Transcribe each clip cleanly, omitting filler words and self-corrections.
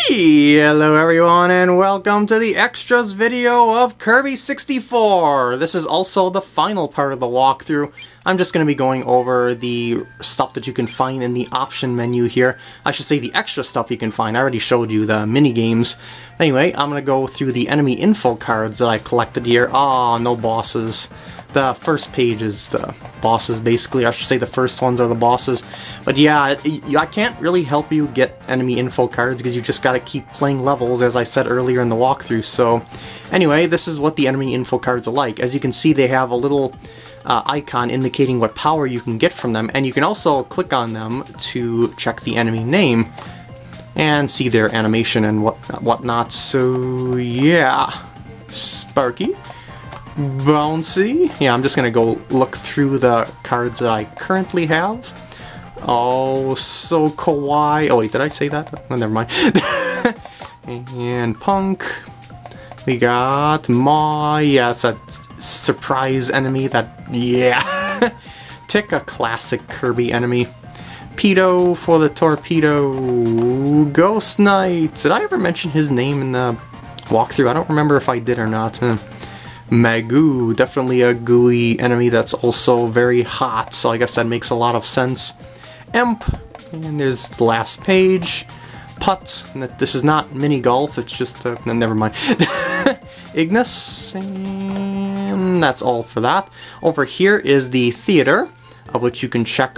Hello everyone and welcome to the extras video of Kirby 64. This is also the final part of the walkthrough. I'm just going to be going over the stuff that you can find in the option menu here. I should say the extra stuff you can find. I already showed you the mini games. Anyway, I'm going to go through the enemy info cards that I collected here. Ah, no bosses. The first page is the bosses, basically. I should say the first ones are the bosses. But yeah, I can't really help you get enemy info cards because you just gotta keep playing levels, as I said earlier in the walkthrough. So anyway, this is what the enemy info cards are like. As you can see, they have a little icon indicating what power you can get from them, and you can also click on them to check the enemy name and see their animation and whatnot. So yeah, Sparky. Bouncy. Yeah, I'm just gonna go look through the cards that I currently have. Oh, so kawaii. Oh wait, did I say that? Oh, never mind. And Punk. We got Ma. Yeah, it's a surprise enemy that, yeah. Tick, a classic Kirby enemy. Pedo for the torpedo. Ghost Knight. Did I ever mention his name in the walkthrough? I don't remember if I did or not. Magoo, definitely a gooey enemy that's also very hot, so I guess that makes a lot of sense. Imp, and there's the last page. Putt, and this is not mini golf, it's just no, never mind. Ignis, and that's all for that. Over here is the theater, of which you can check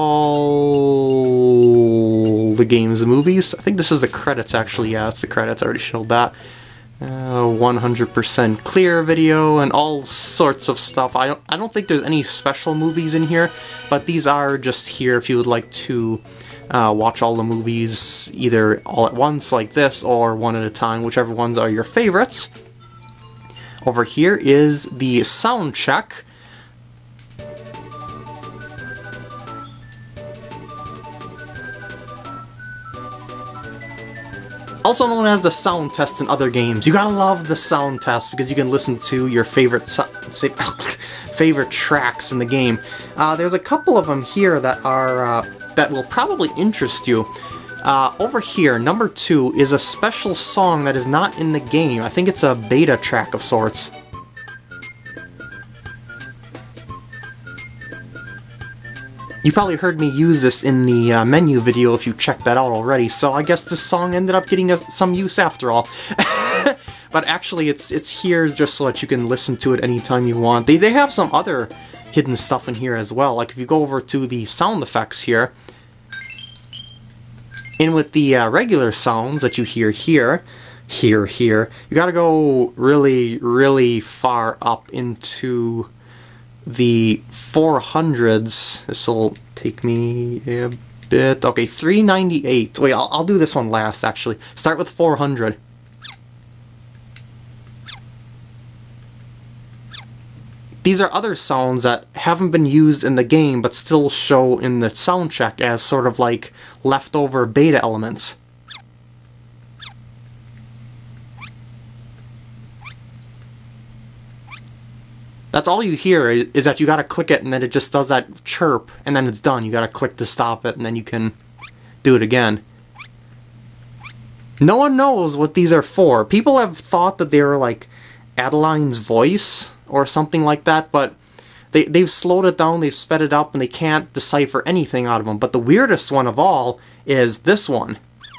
all the games and movies. I think this is the credits actually, yeah, it's the credits, I already showed that. 100% clear video and all sorts of stuff. I don't think there's any special movies in here, but these are just here if you would like to watch all the movies either all at once like this or one at a time, whichever ones are your favorites. Over here is the sound check. Also known as the sound test in other games. You gotta love the sound test because you can listen to your favorite tracks in the game. There's a couple of them here that are that will probably interest you. Over here, number 2 is a special song that is not in the game. I think it's a beta track of sorts. You probably heard me use this in the menu video if you checked that out already, so I guess this song ended up getting some use after all. But actually it's here just so that you can listen to it anytime you want. They have some other hidden stuff in here as well, like if you go over to the sound effects here, in with the regular sounds that you hear here, you gotta go really, really far up into the 400s. This will take me a bit. Okay, 398. Wait, I'll do this one last, actually. Start with 400. These are other sounds that haven't been used in the game, but still show in the sound check as sort of like leftover beta elements. That's all you hear is that you gotta click it and then it just does that chirp and then it's done. You gotta click to stop it and then you can do it again. No one knows what these are for. People have thought that they were like Adeline's voice or something like that, but they've slowed it down, they've sped it up, and they can't decipher anything out of them. But the weirdest one of all is this one.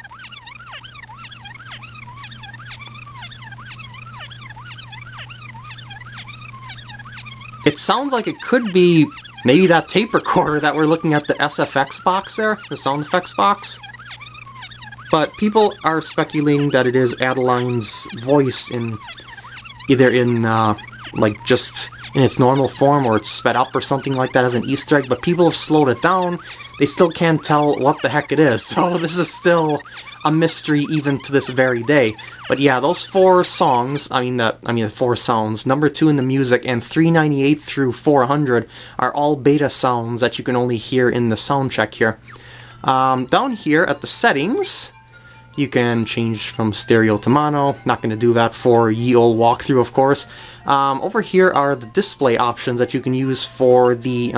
It sounds like it could be maybe that tape recorder that we're looking at, the SFX box there, the sound effects box. But people are speculating that it is Adeline's voice in either in like just in its normal form or it's sped up or something like that as an Easter egg, but people have slowed it down. They still can't tell what the heck it is, so this is still a mystery even to this very day. But yeah, those 4 songs, the 4 sounds, number 2 in the music and 398 through 400 are all beta sounds that you can only hear in the sound check here. Down here at the settings, you can change from stereo to mono. Not going to do that for ye old walkthrough, of course. Over here are the display options that you can use for the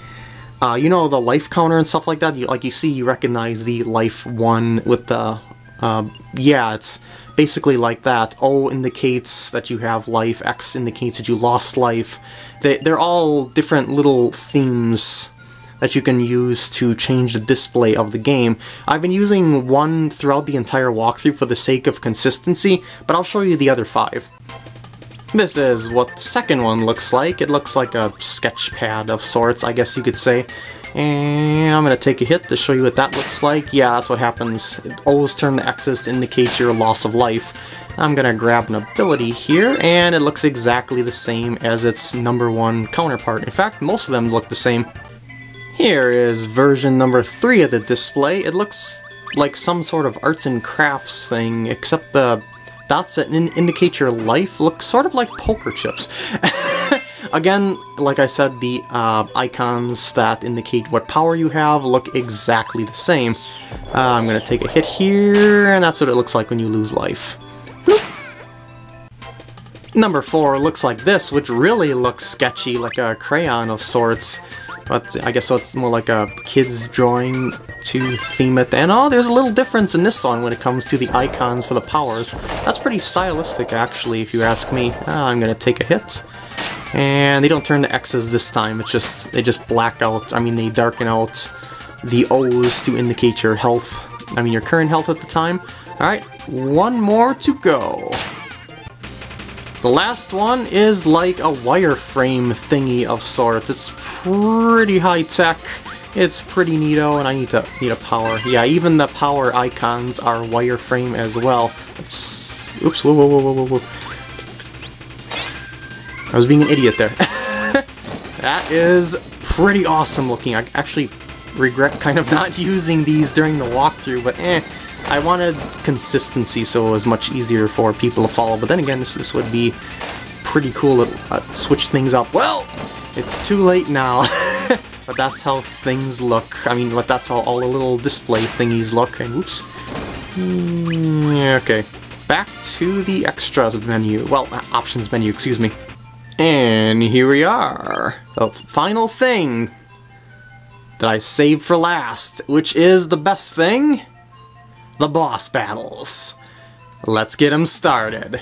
You know, the life counter and stuff like that? You see, you recognize the life 1 with the Yeah, it's basically like that. O indicates that you have life, X indicates that you lost life. They're all different little themes that you can use to change the display of the game. I've been using one throughout the entire walkthrough for the sake of consistency, but I'll show you the other 5. This is what the second one looks like. It looks like a sketch pad of sorts, I guess you could say. And I'm going to take a hit to show you what that looks like. Yeah, that's what happens. Always turn the X's to indicate your loss of life. I'm going to grab an ability here, and it looks exactly the same as its number 1 counterpart. In fact, most of them look the same. Here is version number 3 of the display. It looks like some sort of arts and crafts thing, except the dots that indicate your life look sort of like poker chips. Again, like I said, the icons that indicate what power you have look exactly the same. I'm going to take a hit here, and that's what it looks like when you lose life. Number 4 looks like this, which really looks sketchy, like a crayon of sorts. But I guess so it's more like a kid's drawing to theme it. And oh, there's a little difference in this one when it comes to the icons for the powers. That's pretty stylistic, actually, if you ask me. I'm going to take a hit. And they don't turn to X's this time, it's just, they just black out, they darken out the O's to indicate your health, your current health at the time. Alright, one more to go. The last one is like a wireframe thingy of sorts. It's pretty high-tech, it's pretty neato, and I need a power. Yeah, even the power icons are wireframe as well. It's... Oops, whoa. I was being an idiot there. That is pretty awesome looking. I actually regret kind of not using these during the walkthrough, but I wanted consistency so it was much easier for people to follow. But then again, this would be pretty cool to switch things up. Well, it's too late now. But that's how things look. That's how all the little display thingies look. And whoops. Okay. Back to the extras menu. Well, options menu, excuse me. And here we are, the final thing that I saved for last, which is the best thing, the boss battles. Let's get them started.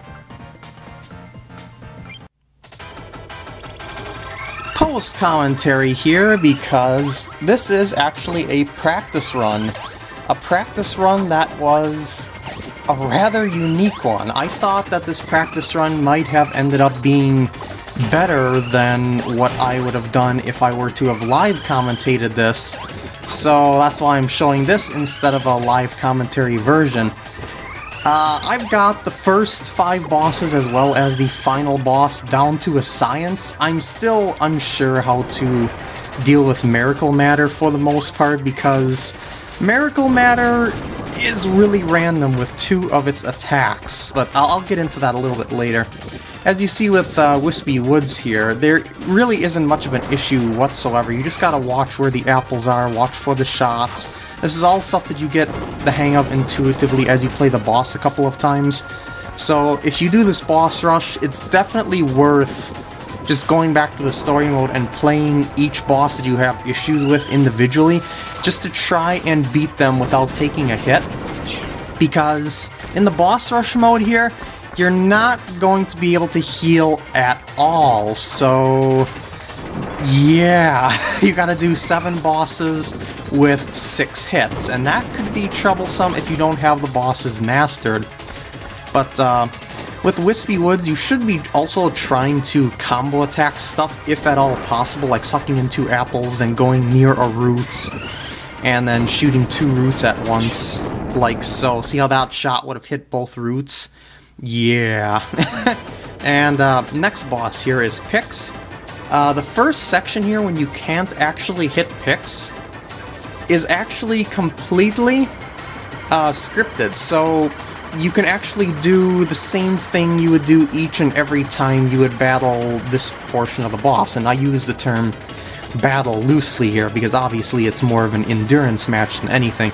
Post-commentary here because this is actually a practice run. A practice run that was a rather unique one. I thought that this practice run might have ended up being better than what I would have done if I were to have live commentated this, so that's why I'm showing this instead of a live commentary version. I've got the first 5 bosses as well as the final boss down to a science. I'm still unsure how to deal with Miracle Matter for the most part because Miracle Matter is really random with 2 of its attacks, but I'll get into that a little bit later. As you see with Whispy Woods here, there really isn't much of an issue whatsoever. You just gotta watch where the apples are, watch for the shots. This is all stuff that you get the hang of intuitively as you play the boss a couple of times. So if you do this boss rush, it's definitely worth just going back to the story mode and playing each boss that you have issues with individually, just to try and beat them without taking a hit. Because in the boss rush mode here, you're not going to be able to heal at all, so yeah, you gotta do 7 bosses with 6 hits, and that could be troublesome if you don't have the bosses mastered. But with Whispy Woods, you should be also trying to combo attack stuff if at all possible, like sucking in 2 apples and going near a root, and then shooting 2 roots at once, like so. See how that shot would have hit both roots? Yeah. And next boss here is Pix. The first section here, when you can't actually hit Pix, is actually completely scripted, so you can actually do the same thing you would do each and every time you would battle this portion of the boss, and I use the term battle loosely here because obviously it's more of an endurance match than anything.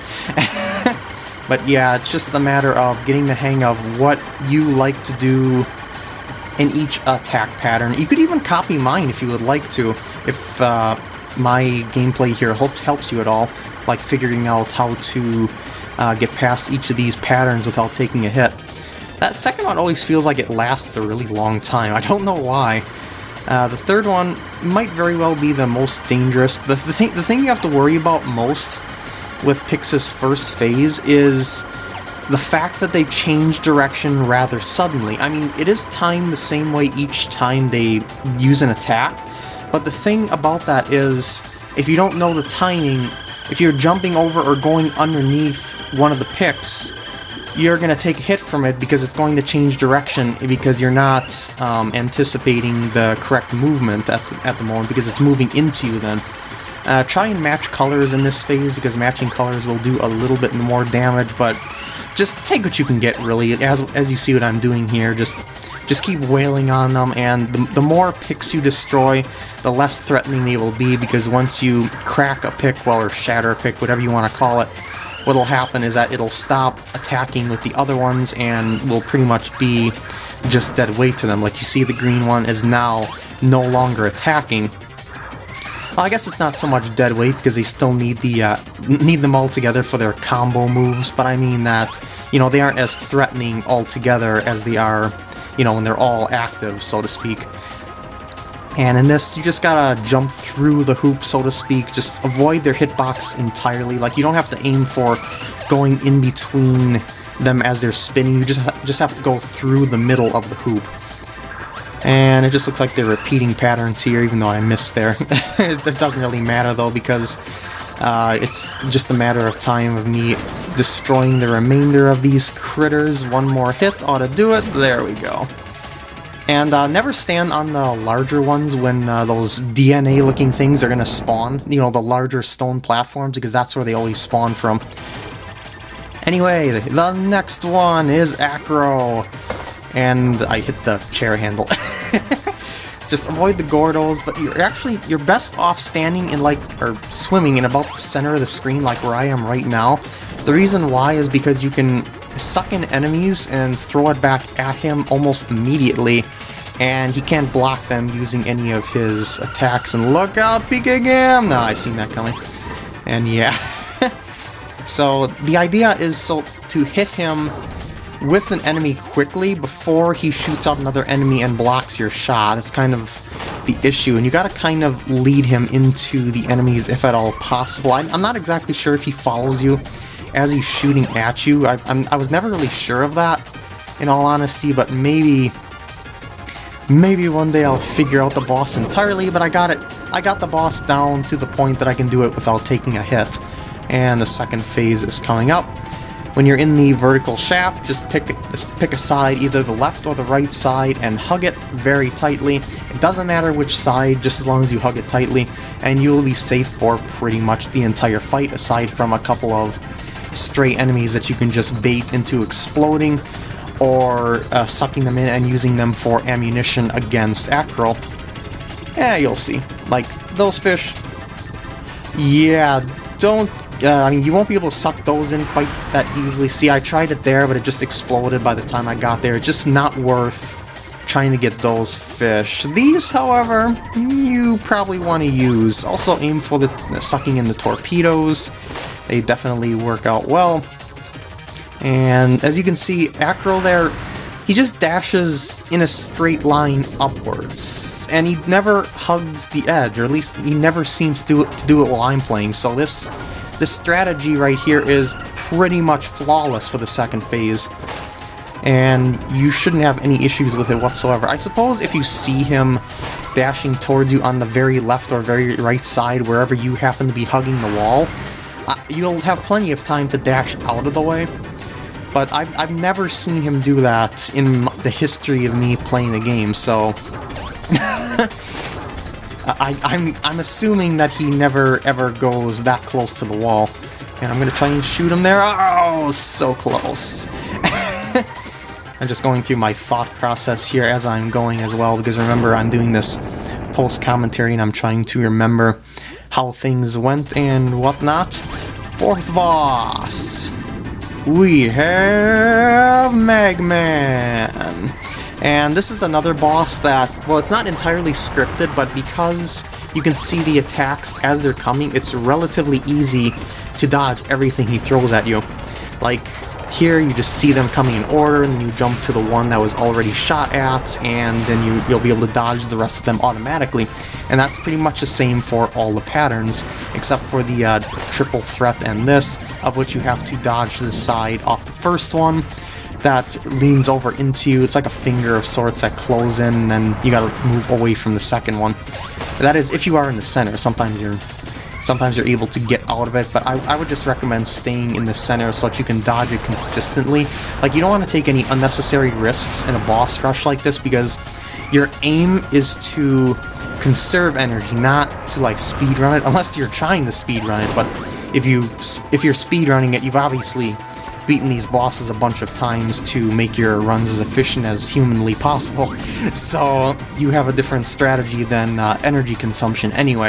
But yeah, it's just a matter of getting the hang of what you like to do in each attack pattern. You could even copy mine if you would like to, if my gameplay here helps you at all, like figuring out how to get past each of these patterns without taking a hit. That second one always feels like it lasts a really long time. I don't know why. The third one might very well be the most dangerous. The thing you have to worry about most with Pix's first phase is the fact that they change direction rather suddenly. I mean, it is timed the same way each time they use an attack, but the thing about that is, if you don't know the timing, if you're jumping over or going underneath one of the picks, you're going to take a hit from it because it's going to change direction because you're not anticipating the correct movement at the moment because it's moving into you then. Try and match colors in this phase because matching colors will do a little bit more damage, but just take what you can get, really. As you see what I'm doing here, just keep wailing on them, and the more picks you destroy, the less threatening they will be, because once you crack a pick, well, or shatter a pick, whatever you want to call it, what'll happen is that it'll stop attacking with the other ones and will pretty much be just dead weight to them. Like you see, the green one is now no longer attacking. Well, I guess it's not so much dead weight because they still need them all together for their combo moves, but I mean that, you know, they aren't as threatening altogether as they are, you know, when they're all active, so to speak. And in this, you just gotta jump through the hoop, so to speak. Just avoid their hitbox entirely. Like, you don't have to aim for going in between them as they're spinning. You just have to go through the middle of the hoop. And it just looks like they're repeating patterns here, even though I missed there. This doesn't really matter, though, because it's just a matter of time of me destroying the remainder of these critters. One more hit ought to do it. There we go. And never stand on the larger ones when those DNA-looking things are going to spawn. You know, the larger stone platforms, because that's where they always spawn from. Anyway, the next one is Acro. And I hit the chair handle. Just avoid the Gordos, but you're best off standing in or swimming in about the center of the screen, like where I am right now. The reason why is because you can suck in enemies and throw it back at him almost immediately, and he can't block them using any of his attacks. And look out, PkGam! No, I seen that coming. And yeah. So the idea is to hit him with an enemy quickly before he shoots out another enemy and blocks your shot. That's kind of the issue, and you gotta kind of lead him into the enemies if at all possible. I'm not exactly sure if he follows you as he's shooting at you. I was never really sure of that, in all honesty, but maybe one day I'll figure out the boss entirely, but I got the boss down to the point that I can do it without taking a hit. And the second phase is coming up. When you're in the vertical shaft, just pick a side, either the left or the right side, and hug it very tightly. It doesn't matter which side, just as long as you hug it tightly, and you'll be safe for pretty much the entire fight, aside from a couple of stray enemies that you can just bait into exploding, or sucking them in and using them for ammunition against Acro. Yeah, you'll see. Like, those fish, yeah, don't... I mean, you won't be able to suck those in quite that easily. See, I tried it there, but it just exploded by the time I got there. It's just not worth trying to get those fish. These, however, you probably want to use. Also aim for the sucking in the torpedoes. They definitely work out well. And as you can see, Acro there, he just dashes in a straight line upwards. And he never hugs the edge, or at least he never seems to do it while I'm playing. So this strategy right here is pretty much flawless for the second phase, and you shouldn't have any issues with it whatsoever. I suppose if you see him dashing towards you on the very left or very right side, wherever you happen to be hugging the wall, you'll have plenty of time to dash out of the way. But I've never seen him do that in the history of me playing the game, so... I'm assuming that he never ever goes that close to the wall. And I'm gonna try and shoot him there. Oh, so close. I'm just going through my thought process here as I'm going as well, because remember, I'm doing this post-commentary and I'm trying to remember how things went and whatnot. Fourth boss, we have Magman. And this is another boss that, well, it's not entirely scripted, but because you can see the attacks as they're coming, it's relatively easy to dodge everything he throws at you. Like, here you just see them coming in order, and then you jump to the one that was already shot at, and then you'll be able to dodge the rest of them automatically. And that's pretty much the same for all the patterns, except for the triple threat and this, of which you have to dodge to the side off the first one that leans over into you. It's like a finger of sorts that close in, and then you gotta move away from the second one. That is, if you are in the center. Sometimes you're able to get out of it, but I would just recommend staying in the center so that you can dodge it consistently. Like, you don't want to take any unnecessary risks in a boss rush like this, because your aim is to conserve energy, not to like speedrun it, unless you're trying to speedrun it. But if you're speedrunning it, you've obviously beaten these bosses a bunch of times to make your runs as efficient as humanly possible. So you have a different strategy than energy consumption anyway.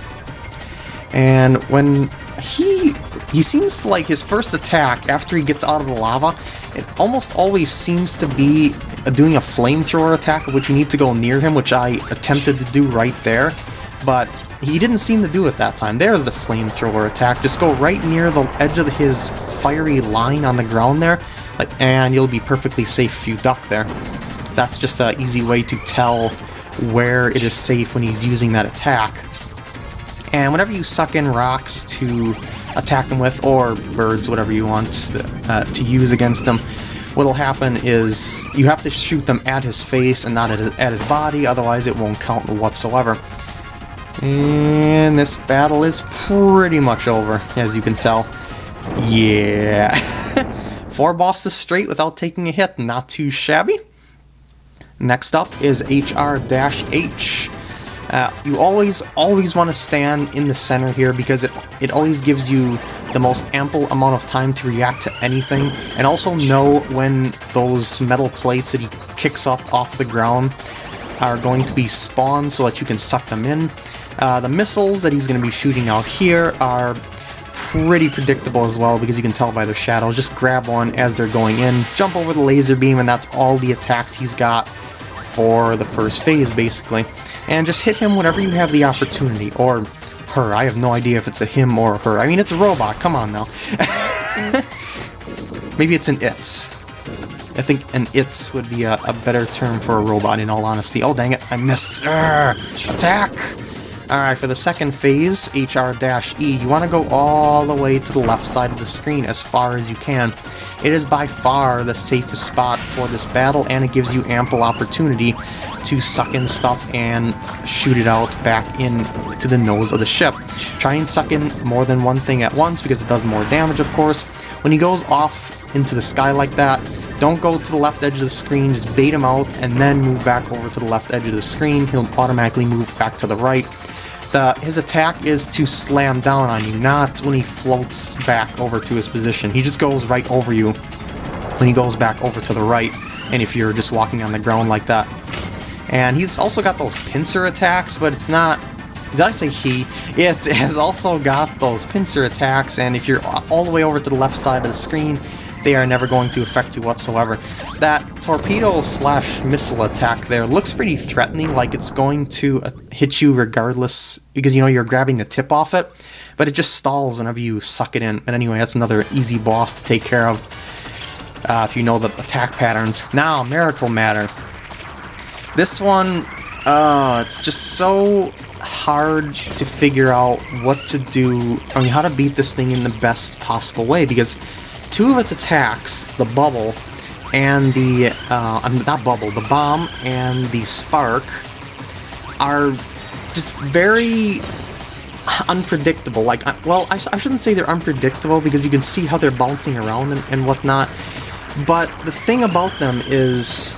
And when he seems to, like, his first attack after he gets out of the lava, it almost always seems to be doing a flamethrower attack, which you need to go near him, which I attempted to do right there, but he didn't seem to do it that time. There's the flamethrower attack. Just go right near the edge of his fiery line on the ground there, like, and you'll be perfectly safe if you duck there. That's just an easy way to tell where it is safe when he's using that attack. And whenever you suck in rocks to attack him with, or birds, whatever you want to use against him, what'll happen is you have to shoot them at his face and not at his body, otherwise it won't count whatsoever. And this battle is pretty much over, as you can tell. Yeah. 4 bosses straight without taking a hit, not too shabby. Next up is HR-H. You always want to stand in the center here, because it always gives you the most ample amount of time to react to anything, and also know when those metal plates that he kicks up off the ground are going to be spawned so that you can suck them in. The missiles that he's going to be shooting out here are pretty predictable as well, because you can tell by their shadows. Just grab one as they're going in, jump over the laser beam, and that's all the attacks he's got for the first phase, basically. And just hit him whenever you have the opportunity, or her. I have no idea if it's a him or a her. I mean, it's a robot, come on now. Maybe it's an it. I think an it would be a better term for a robot, in all honesty. Oh, dang it, I missed. Attack! Alright, for the second phase, HR-E, you want to go all the way to the left side of the screen as far as you can. It is by far the safest spot for this battle, and it gives you ample opportunity to suck in stuff and shoot it out back into the nose of the ship. Try and suck in more than one thing at once, because it does more damage, of course. When he goes off into the sky like that, don't go to the left edge of the screen, just bait him out and then move back over to the left edge of the screen. He'll automatically move back to the right. His attack is to slam down on you, not when he floats back over to his position. He just goes right over you when he goes back over to the right, and if you're just walking on the ground like that. And he's also got those pincer attacks, but it's not... Did I say he? It has also got those pincer attacks, and if you're all the way over to the left side of the screen, they are never going to affect you whatsoever. That torpedo/missile attack there looks pretty threatening, like it's going to hit you regardless, because, you know, you're grabbing the tip off it, but it just stalls whenever you suck it in. And anyway, that's another easy boss to take care of if you know the attack patterns. Now, Miracle Matter. This one, it's just so hard to figure out what to do, I mean, how to beat this thing in the best possible way, because 2 of its attacks, the bubble and the, not bubble, the bomb and the spark, are just very unpredictable. Like, well, I shouldn't say they're unpredictable, because you can see how they're bouncing around and whatnot, but the thing about them is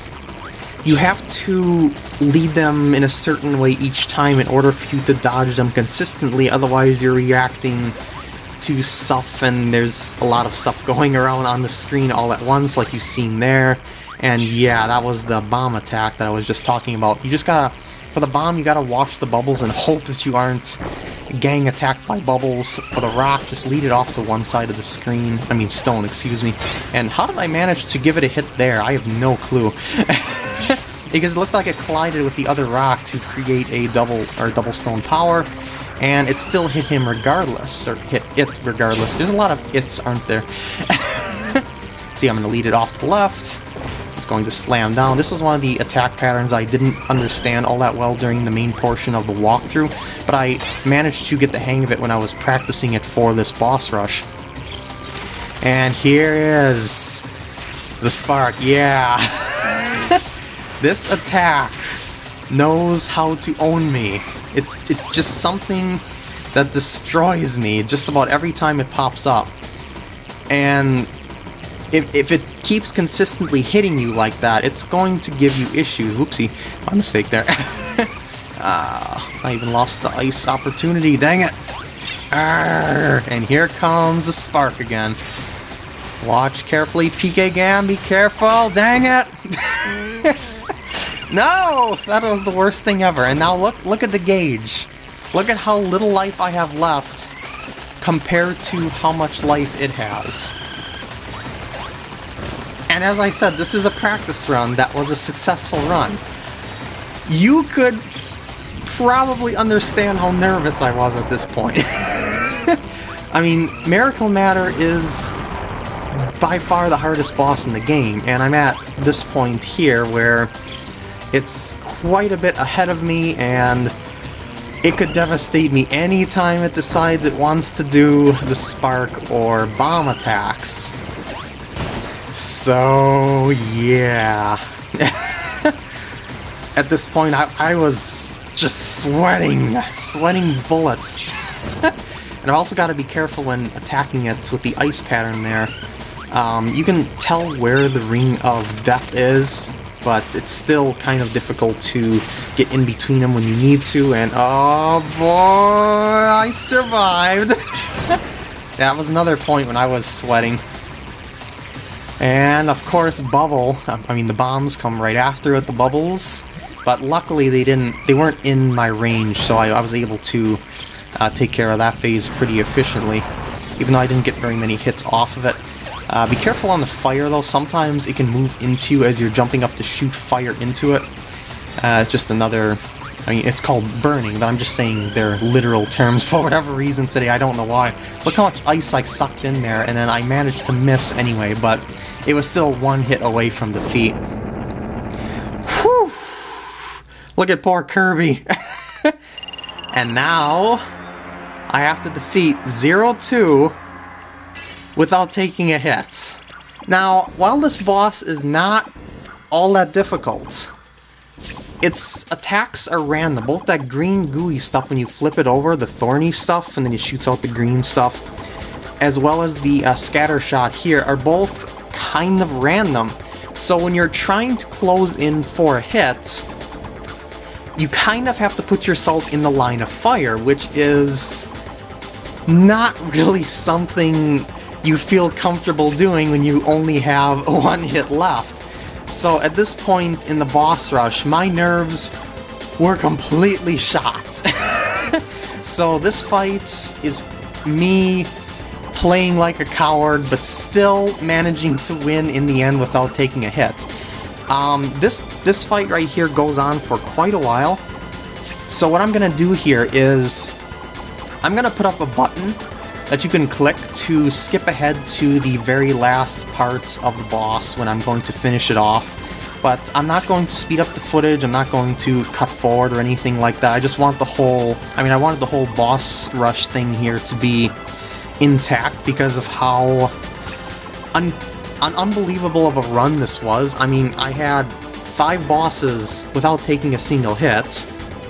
you have to lead them in a certain way each time in order for you to dodge them consistently, otherwise you're reacting to stuff, and there's a lot of stuff going around on the screen all at once, like you've seen there. And yeah, that was the bomb attack that I was just talking about. You just gotta, for the bomb, you gotta watch the bubbles and hope that you aren't gang attacked by bubbles. For the rock, just lead it off to one side of the screen. I mean, stone, excuse me. And how did I manage to give it a hit there? I have no clue. Because it looked like it collided with the other rock to create a double stone power. and it still hit him regardless, or hit it regardless. There's a lot of its, aren't there? See, I'm going to lead it off to the left. It's going to slam down. This is one of the attack patterns I didn't understand all that well during the main portion of the walkthrough, but I managed to get the hang of it when I was practicing it for this boss rush. And here is the spark, yeah! This attack knows how to own me. It's just something that destroys me just about every time it pops up. And if it keeps consistently hitting you like that, it's going to give you issues. Whoopsie, my mistake there. I even lost the ice opportunity, dang it! Arrgh. And here comes the spark again. Watch carefully, PkGam, be careful, dang it! No! That was the worst thing ever. And now look at the gauge. Look at how little life I have left compared to how much life it has. And as I said, this is a practice run that was a successful run. You could probably understand how nervous I was at this point. I mean, Miracle Matter is by far the hardest boss in the game, and I'm at this point here where it's quite a bit ahead of me, and it could devastate me anytime it decides it wants to do the spark or bomb attacks. So, yeah. At this point, I was just sweating bullets. And I've also got to be careful when attacking it with the ice pattern there. You can tell where the Ring of Death is, but it's still kind of difficult to get in between them when you need to, and oh boy, I survived! That was another point when I was sweating. And of course, the bombs come right after it, the bubbles, but luckily they weren't in my range, so I was able to take care of that phase pretty efficiently, even though I didn't get very many hits off of it. Be careful on the fire though, sometimes it can move into you as you're jumping up to shoot fire into it. It's just another, it's called burning, but I'm just saying they're literal terms for whatever reason today, I don't know why. Look how much ice I sucked in there, and then I managed to miss anyway, but it was still one hit away from defeat. Whew! Look at poor Kirby. And now I have to defeat 0-2 without taking a hit. Now, while this boss is not all that difficult, its attacks are random. Both that green gooey stuff when you flip it over, the thorny stuff, and then it shoots out the green stuff, as well as the scatter shot here, are both kind of random. So when you're trying to close in for a hit, you kind of have to put yourself in the line of fire, which is not really something you feel comfortable doing when you only have one hit left. So at this point in the boss rush, my nerves were completely shot. So this fight is me playing like a coward, but still managing to win in the end without taking a hit. This fight right here goes on for quite a while. So what I'm gonna do here is I'm gonna put up a button that you can click to skip ahead to the very last parts of the boss when I'm going to finish it off. But I'm not going to speed up the footage, I'm not going to cut forward or anything like that. I just want the whole, I wanted the whole boss rush thing here to be intact because of how unbelievable of a run this was. I mean, I had 5 bosses without taking a single hit,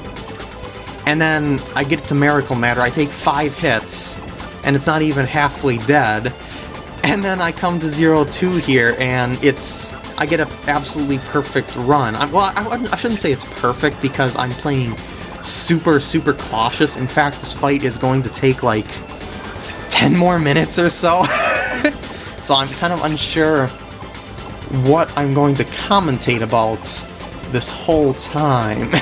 and then I get to Miracle Matter, I take 5 hits, and it's not even halfway dead, and then I come to 0-2 here, and I get an absolutely perfect run. I shouldn't say it's perfect, because I'm playing super cautious. In fact, this fight is going to take like 10 more minutes or so. So I'm kind of unsure what I'm going to commentate about this whole time.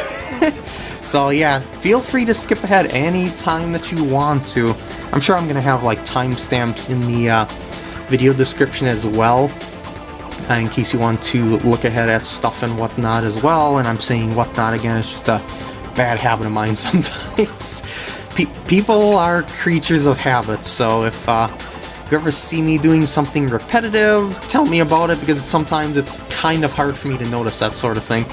So yeah, feel free to skip ahead any time that you want to. I'm sure I'm going to have like timestamps in the video description as well, in case you want to look ahead at stuff and whatnot as well. And I'm saying whatnot again, it's just a bad habit of mine sometimes. people are creatures of habits, so if you ever see me doing something repetitive, tell me about it, because sometimes it's kind of hard for me to notice that sort of thing.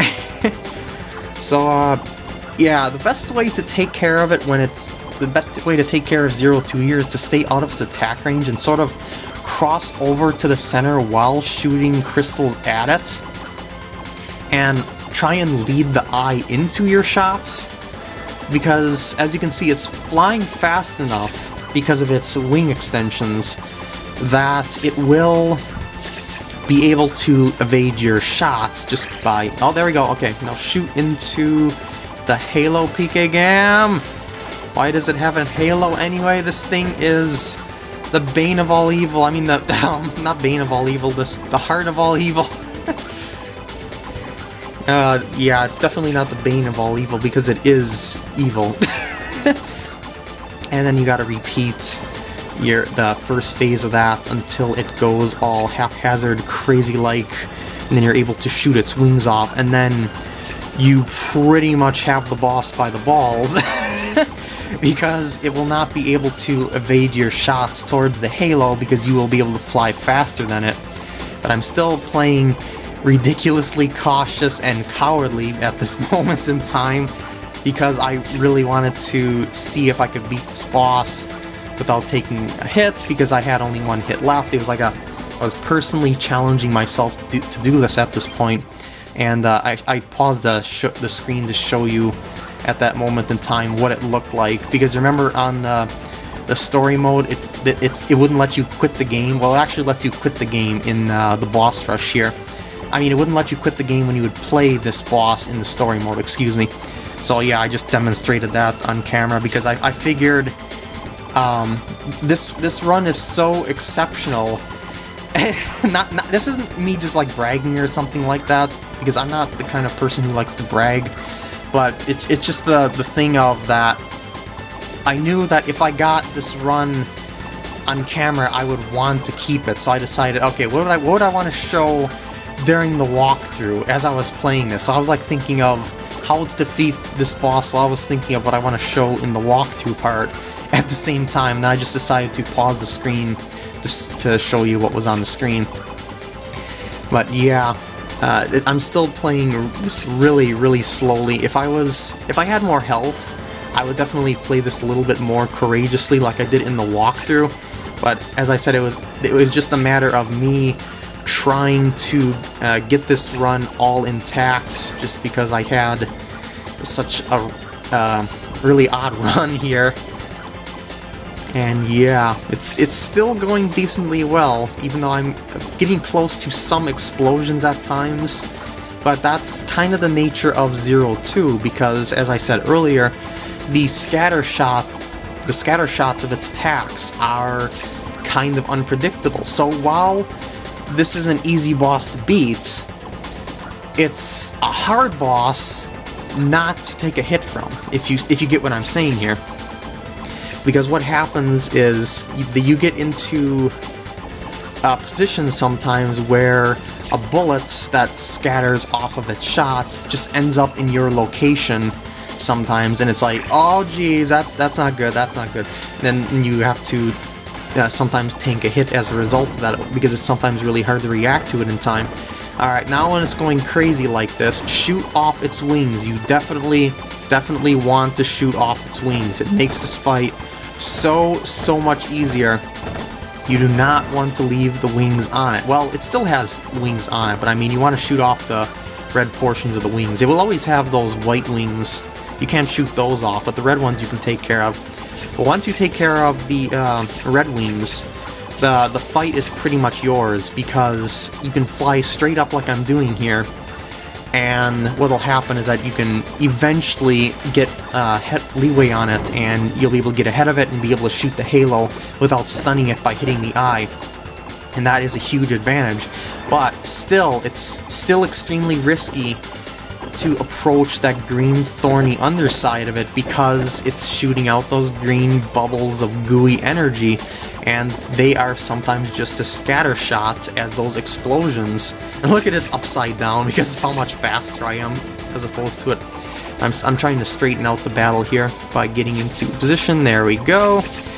So, yeah, the best way to take care of it the best way to take care of 02 here is to stay out of its attack range and sort of cross over to the center while shooting crystals at it, and try and lead the eye into your shots, because as you can see, it's flying fast enough because of its wing extensions that it will be able to evade your shots just by... Oh, there we go. Okay, now shoot into the Halo PkGam. Why does it have a halo anyway? This thing is the bane of all evil. I mean, the not bane of all evil, the heart of all evil. Yeah, it's definitely not the bane of all evil because it is evil. And then you gotta repeat the first phase of that until it goes all haphazard, crazy-like, and then you're able to shoot its wings off, and then you pretty much have the boss by the balls, because it will not be able to evade your shots towards the halo because you will be able to fly faster than it. But I'm still playing ridiculously cautious and cowardly at this moment in time, because I really wanted to see if I could beat this boss without taking a hit, because I had only one hit left. It was like I was personally challenging myself to do this at this point, and I paused the screen to show you at that moment in time what it looked like, because remember on the story mode, it wouldn't let you quit the game. Well, it actually lets you quit the game in the boss rush here. I mean, it wouldn't let you quit the game when you would play this boss in the story mode, excuse me. So yeah, I just demonstrated that on camera because I figured this run is so exceptional. This isn't me just like bragging or something like that, because I'm not the kind of person who likes to brag, but it's just the thing of that I knew that if I got this run on camera, I would want to keep it. So I decided, okay, what would I want to show during the walkthrough as I was playing this? So I was like thinking of how to defeat this boss while I was thinking of what I want to show in the walkthrough part at the same time. And I just decided to pause the screen to show you what was on the screen. But yeah, I'm still playing this really, really slowly. If I had more health, I would definitely play this a little bit more courageously like I did in the walkthrough. But as I said, it was just a matter of me trying to get this run all intact, just because I had such a really odd run here. And yeah, it's still going decently well, even though I'm getting close to some explosions at times. But that's kind of the nature of 02, because as I said earlier, the scatter shots of its attacks are kind of unpredictable. So while this is an easy boss to beat, it's a hard boss not to take a hit from, if you get what I'm saying here. Because what happens is you get into positions sometimes where a bullet that scatters off of its shots just ends up in your location sometimes, and it's like, oh geez, that's not good, that's not good. And then you have to sometimes take a hit as a result of that, because it's sometimes really hard to react to it in time. Alright, now when it's going crazy like this, shoot off its wings. You definitely want to shoot off its wings. It makes this fight so much easier. You do not want to leave the wings on it. Well, it still has wings on it, but I mean, you want to shoot off the red portions of the wings. It will always have those white wings. You can't shoot those off, but the red ones you can take care of. But once you take care of the red wings, the fight is pretty much yours, because you can fly straight up like I'm doing here, and what'll happen is that you can eventually get leeway on it, and you'll be able to get ahead of it and be able to shoot the halo without stunning it by hitting the eye. And that is a huge advantage. But still, it's still extremely risky to approach that green thorny underside of it, because it's shooting out those green bubbles of gooey energy, and they are sometimes just as scatter shots as those explosions. And look at it's upside down because of how much faster I am as opposed to it. I'm trying to straighten out the battle here by getting into position. There we go.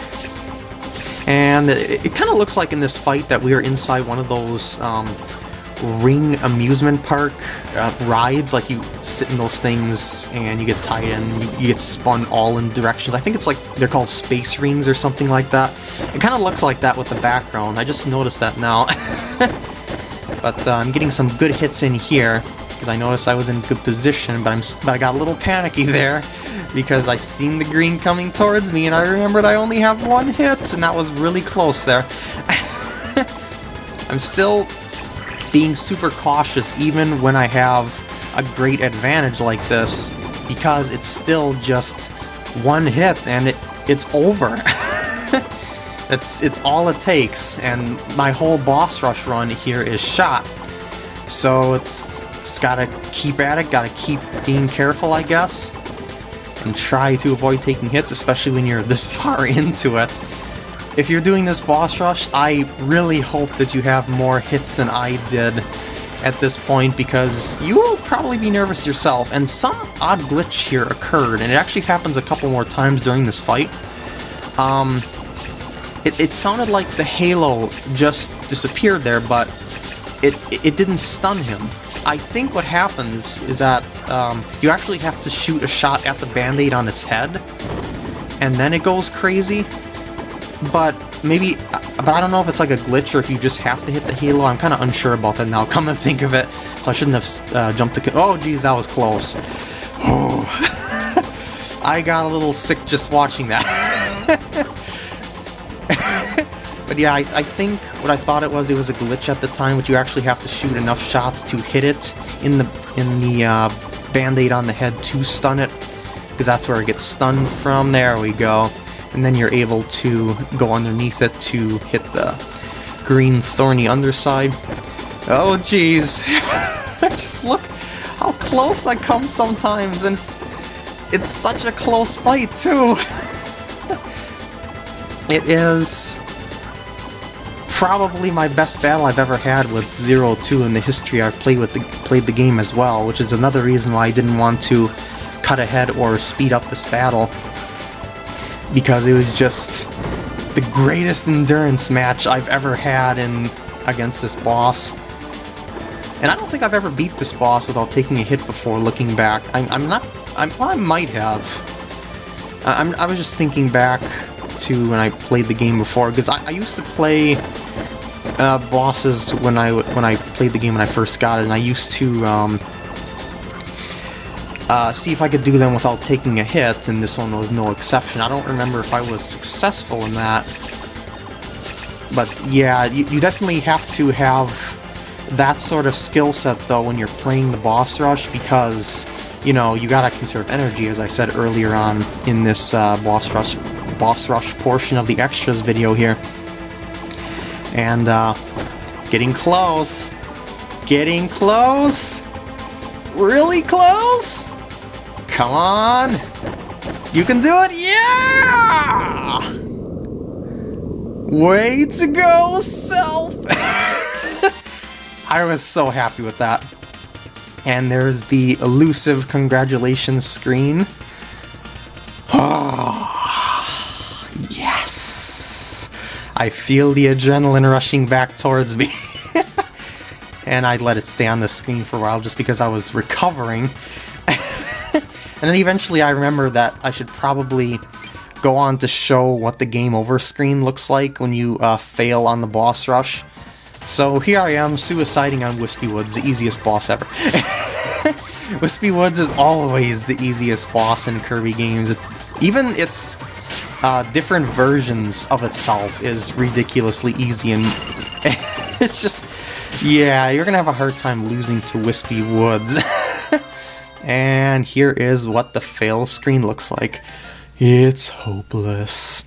And it kind of looks like in this fight that we are inside one of those ring amusement park rides. Like you sit in those things and you get tied in, you get spun all in directions. I think it's like they're called space rings or something like that. It kind of looks like that with the background. I just noticed that now. But I'm getting some good hits in here because I noticed I was in good position, but I got a little panicky there because I seen the green coming towards me and I remembered I only have one hit, and that was really close there. I'm still being super cautious even when I have a great advantage like this, because it's still just one hit and it's over. It's all it takes, and my whole boss rush run here is shot. So it's just gotta keep at it, gotta keep being careful, I guess, and try to avoid taking hits, especially when you're this far into it. If you're doing this boss rush, I really hope that you have more hits than I did at this point, because you will probably be nervous yourself. And some odd glitch here occurred, and it actually happens a couple more times during this fight. It sounded like the halo just disappeared there, but it didn't stun him. I think what happens is that you actually have to shoot a shot at the band-aid on its head, and then it goes crazy. But I don't know if it's like a glitch or if you just have to hit the halo. I'm kind of unsure about that now, come to think of it. So I shouldn't have jumped to... Oh, geez, that was close. Oh. I got a little sick just watching that. But yeah, I think what I thought it was a glitch at the time, but you actually have to shoot enough shots to hit it in the band-aid on the head to stun it, because that's where it gets stunned from. There we go. And then you're able to go underneath it to hit the green thorny underside. Oh jeez. Just look how close I come sometimes, and it's such a close fight too. It is probably my best battle I've ever had with 0-2 in the history I've played the game as well, which is another reason why I didn't want to cut ahead or speed up this battle, because it was just the greatest endurance match I've ever had against this boss. And I don't think I've ever beat this boss without taking a hit before, looking back. I might have. I was just thinking back to when I played the game before, because I used to play bosses when I played the game when I first got it, and I used to see if I could do them without taking a hit, and this one was no exception. I don't remember if I was successful in that, but yeah, you definitely have to have that sort of skill set though when you're playing the boss rush, because you know you gotta conserve energy, as I said earlier on in this boss rush portion of the extras video here. And getting close, really close. Come on, you can do it. Yeah, way to go, self. I was so happy with that. And there's the elusive congratulations screen. Oh, yes! I feel the adrenaline rushing back towards me. And I let it stay on the screen for a while just because I was recovering. And then eventually I remember that I should probably go on to show what the game over screen looks like when you fail on the boss rush. So here I am, suiciding on Whispy Woods, the easiest boss ever. Whispy Woods is always the easiest boss in Kirby games. Even its different versions of itself is ridiculously easy, and it's just, yeah, you're gonna have a hard time losing to Whispy Woods. And here is what the fail screen looks like. It's hopeless.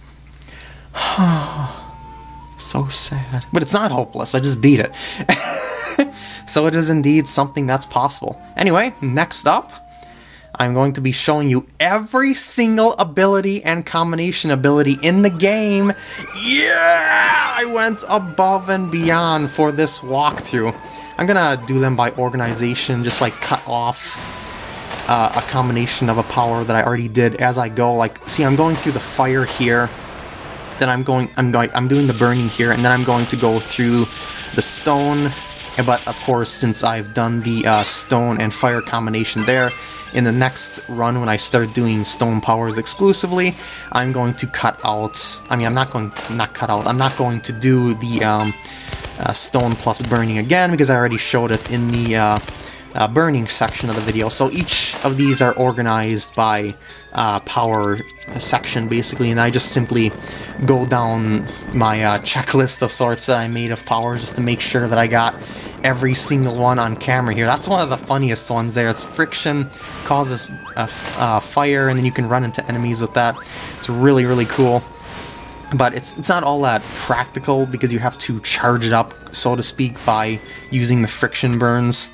So sad. But it's not hopeless, I just beat it. So it is indeed something that's possible. Anyway, next up, I'm going to be showing you every single ability and combination ability in the game. Yeah! I went above and beyond for this walkthrough. I'm gonna do them by organization, just like cut off a combination of a power that I already did as I go. Like, see, I'm going through the fire here, then I'm doing the burning here, and then I'm going to go through the stone. But of course, since I've done the stone and fire combination there, in the next run when I start doing stone powers exclusively, I'm going to cut out. I mean, I'm not going to do the stone plus burning again, because I already showed it in the burning section of the video. So each of these are organized by power section, basically, and I just simply go down my checklist of sorts that I made of powers just to make sure that I got every single one on camera here. That's one of the funniest ones there. It's friction, causes fire, and then you can run into enemies with that. It's really, really cool. But it's not all that practical, because you have to charge it up, so to speak, by using the friction burns.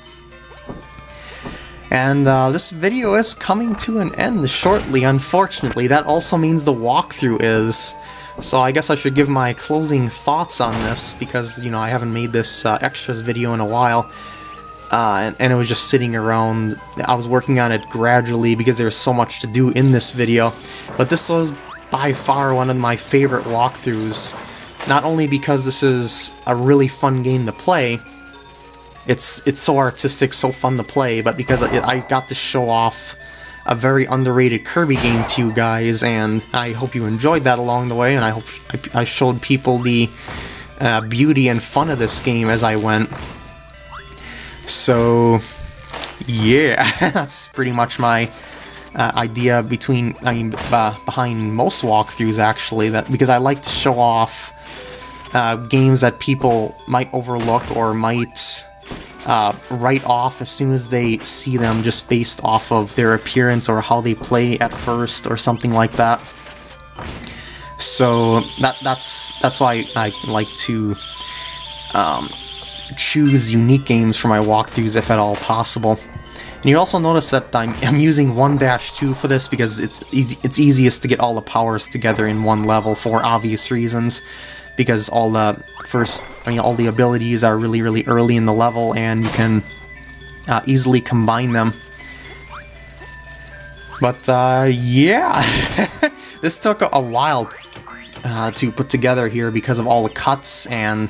And this video is coming to an end shortly, unfortunately. That also means the walkthrough is. So I guess I should give my closing thoughts on this, because, you know, I haven't made this extras video in a while. And it was just sitting around. I was working on it gradually because there's so much to do in this video. But this was by far one of my favorite walkthroughs. Not only because this is a really fun game to play, it's so artistic, so fun to play, but because I got to show off a very underrated Kirby game to you guys, and I hope you enjoyed that along the way, and I hope I showed people the beauty and fun of this game as I went. So, yeah, that's pretty much my idea behind most walkthroughs, actually, because I like to show off games that people might overlook or might write off as soon as they see them, just based off of their appearance or how they play at first or something like that. So that's why I like to choose unique games for my walkthroughs if at all possible. And you also notice that I'm using 1-2 for this because it's easiest to get all the powers together in one level for obvious reasons. Because all the abilities are really, really early in the level, and you can easily combine them. But yeah, this took a while to put together here because of all the cuts and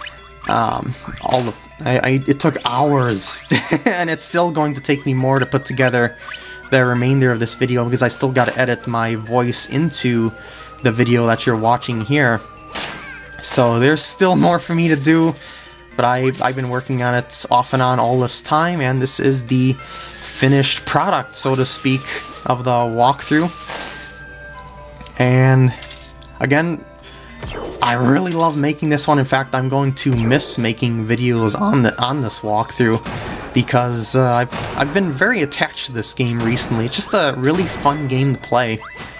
it took hours, and it's still going to take me more to put together the remainder of this video, because I still got to edit my voice into the video that you're watching here. So there's still more for me to do, but I've been working on it off and on all this time, and this is the finished product, so to speak, of the walkthrough. And again, I really love making this one. In fact, I'm going to miss making videos on this walkthrough, because I've been very attached to this game recently. It's just a really fun game to play.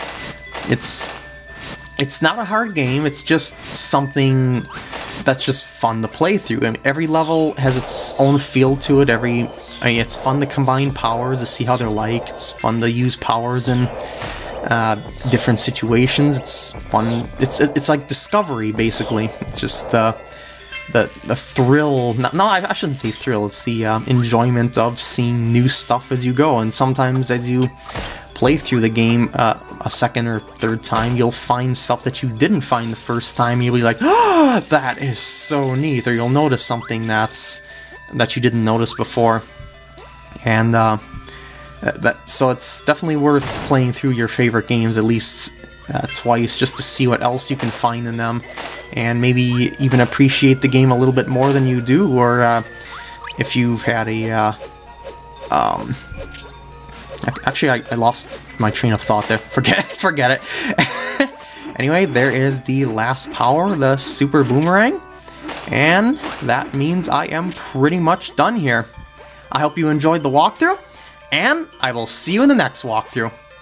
It's not a hard game, it's just something that's just fun to play through. I mean, every level has its own feel to it. It's fun to combine powers to see how they're like. It's fun to use powers in different situations. It's fun. It's like discovery, basically. It's just the thrill. No, I shouldn't say thrill. It's the enjoyment of seeing new stuff as you go. And sometimes as you play through the game a second or third time, you'll find stuff that you didn't find the first time. You'll be like, "Oh, that is so neat!" Or you'll notice something that you didn't notice before. And so it's definitely worth playing through your favorite games at least twice, just to see what else you can find in them, and maybe even appreciate the game a little bit more than you do. Or if you've had a actually, I lost my train of thought there. Forget it. Anyway, there is the last power, the Super Boomerang, and that means I am pretty much done here. I hope you enjoyed the walkthrough, and I will see you in the next walkthrough.